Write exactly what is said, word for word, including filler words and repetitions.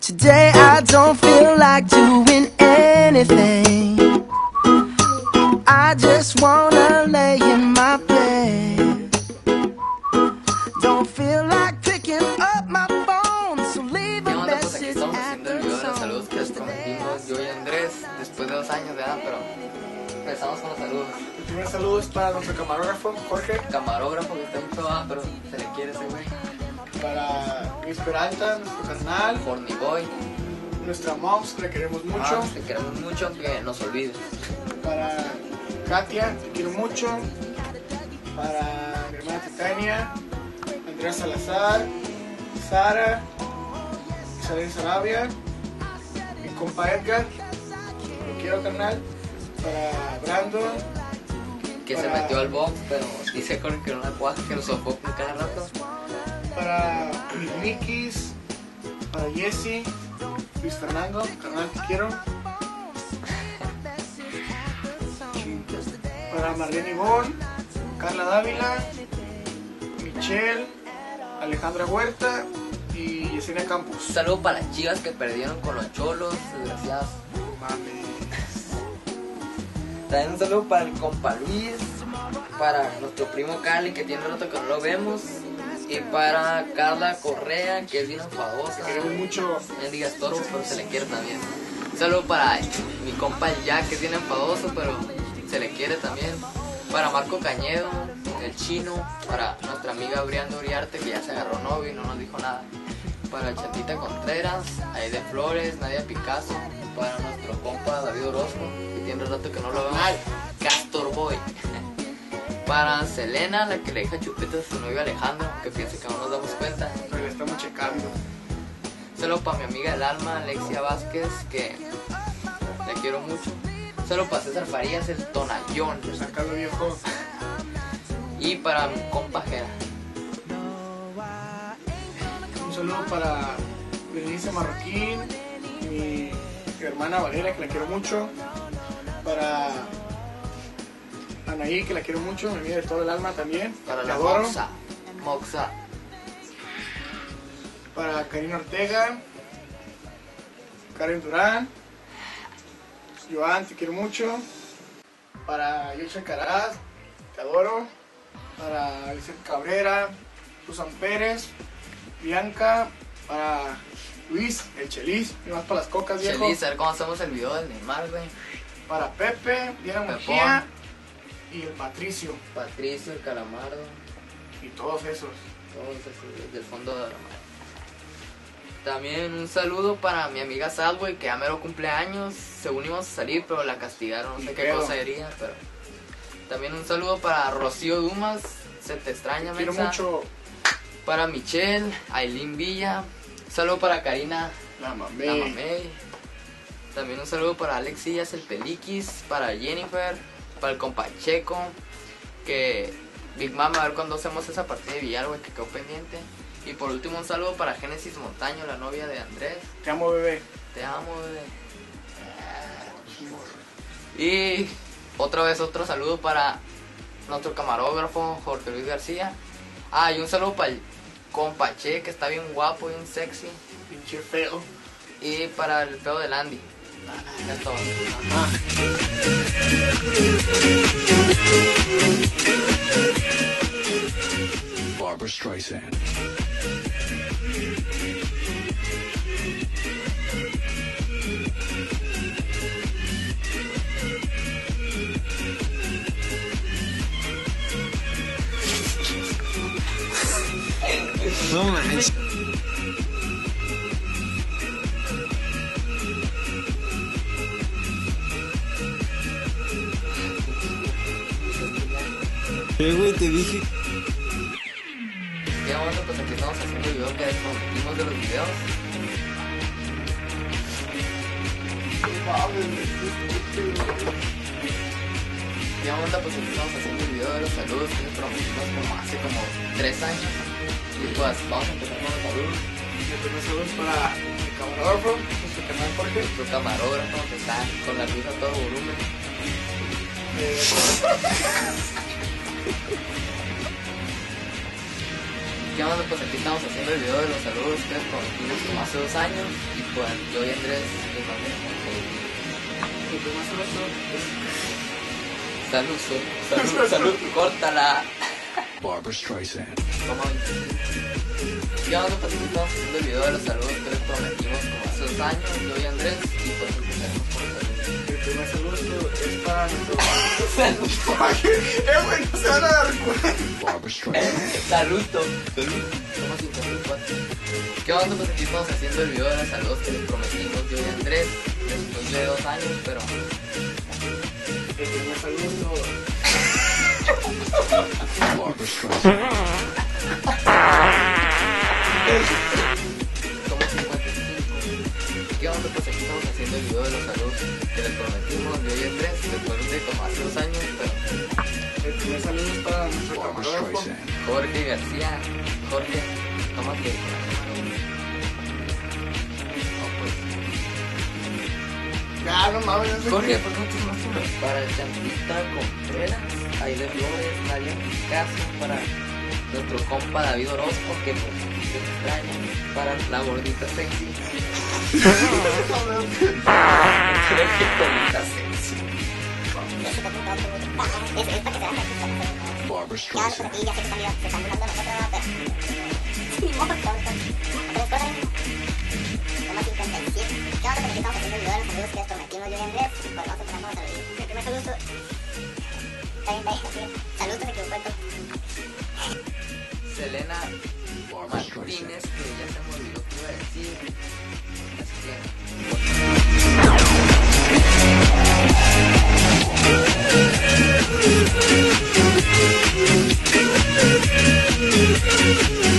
Today I don't feel like doing anything. I just wanna lay in my bed. Don't feel like picking up my phone, so leave a message at the tone. Saludos que les prometimos, yo y Andrés, después de dos años de edad, pero empezamos con los saludos. El primer saludo es para nuestro camarógrafo, Jorge. Camarógrafo que está mucho abajo, pero se le quiere ese güey. Para Luis Peralta, nuestro carnal. Horny Boy. Nuestra moms, que le queremos mucho. Ah, te queremos mucho, aunque nos olvides. Para Katia, te quiero mucho. Para mi hermana Titania, Andrea Salazar, Sara, Isabel Sarabia, mi compa Edgar, lo quiero, carnal. Para Brandon, que para... se metió al box, pero dice con que no la cuaja, que nos sofoca cada rato. Para Nikis, para Jesse, Luis Fernando, carnal, te quiero. Para Marlene Ivonne, Carla Dávila, Michelle, Alejandra Huerta y Yesenia Campos. Un saludo para las chivas que perdieron con los cholos, desgraciados. Mami. También un saludo para el compa Luis, para nuestro primo Cali, que tiene rato que no lo vemos, y para Carla Correa, que es bien enfadosa. Te queremos mucho. Mendiga estorbo, pero se le quiere también. Un saludo para mi compa el Jack, que es bien enfadoso, pero se le quiere también. Para Marco Cañedo, el chino. Para nuestra amiga Brianda Uriarte, que ya se agarró novio y no nos dijo nada. Para Chatita Contreras, Aide Flores, Nadia Picasso. Para nuestro compa David Orozco, que tiene rato que no lo vemos. Castor Boy. Para Selena, la que le deja chupitas a su novio Alejandro, que piensa que no nos damos cuenta. Pero le estamos checando. Solo para mi amiga del alma, Alexia Vázquez, que la quiero mucho. Solo para César Farías, el tonallón. Sacalo, viejo. Y para mi compa Jera. Un saludo para Berenice Marroquín, mi hermana Valeria, que la quiero mucho. Para Anaí, que la quiero mucho, mi amiga de todo el alma también. Para la la adoro. Moxa. Moxa. Para Karina Ortega, Karen Durán, Joan, te quiero mucho. Para Yocha Caraz, te adoro. Para Vicente Cabrera, Susan Pérez, Bianca. Para Luis, el Chelis, y más para las cocas, viejo. Chelis, a ver cómo hacemos el video del Neymar, güey. Para Pepe, Diana Pepón. Mejía y el Patricio. Patricio, el Calamardo. Y todos esos. Todos esos del fondo de la mar. También un saludo para mi amiga Sadway, que ya mero cumpleaños. Según íbamos a salir, pero la castigaron, no sé qué cosa sería, pero... También un saludo para Rocío Dumas, se te extraña, Te quiero mensa. mucho. Para Michelle, Aileen Villa. Un saludo para Karina, La mamé. la mamey. También un saludo para Alex Sillas, el Peliquis. Para Jennifer, para el compa Checo. Que Big Mama, a ver cuando hacemos esa partida de billar, güey, que quedó pendiente. Y por último un saludo para Génesis Montaño, la novia de Andrés. Te amo, bebé. Te amo, bebé. Y otra vez otro saludo para nuestro camarógrafo Jorge Luis García. Ah, y un saludo para el compa Che, que está bien guapo, bien sexy. Pinche feo. Y para el feo del Andy. Ya es todo. Ah. Barbra Streisand. No manches. Eh, güey, te dije. Ya bueno, pues aquí estamos haciendo el video que desprometimos de los videos. Ya bueno, pues aquí estamos haciendo el video de los saludos que les prometimos como hace como tres años. Y pues vamos a empezar con los saludos. Y el primer saludo es para el camarógrafo, nuestro canal Jorge. Nuestro camarógrafo que está con la luz a todo volumen. Eh, ¿Qué onda? onda? Pues aquí estamos haciendo el video de los saludos que les prometimos como hace dos años. Y pues yo y Andrés les mandamos Mi primer saludo es salud, salud, salud, salud, córtala. Barbara Streisand. Toma veinticinco. ¿Qué onda? Pues aquí estamos haciendo el video de los saludos que les prometimos como hace dos años. Yo y Andrés. Y pues empezaremos con los saludos. Mi primer saludo es para nuestro... eh, güey, no se van a dar cuenta. Barbara Streisand. Saludo. Salud. Toma cincuenta y cuatro. ¿Qué onda? Pues aquí estamos haciendo el video de los saludos que les prometimos yo y Andrés. Después de dos años, pero... Mi primer saludo... Barbara Streisand. Como cincuenta y cinco. ¿Qué onda? Pues aquí estamos haciendo el video de los saludos que les prometimos yo y Andrés. Después de como hace dos años, pero... El primer saludo es para nuestro Barbara camarógrafo. Streisand. Jorge García. Jorge, tómate. No, pues... Ya, no mames, no sé Jorge, qué. pues muchos más saludos para el Chantita Contreras, Aide Flores, Nadia Picasso, para nuestro compa David Orozco, que pues se extraña, para la gordita sexy. Creo que gordita sexy. Barbara Streisand. Selena Barbara Martínez, Streisand. que ya se me olvidó que iba a decir. Así que...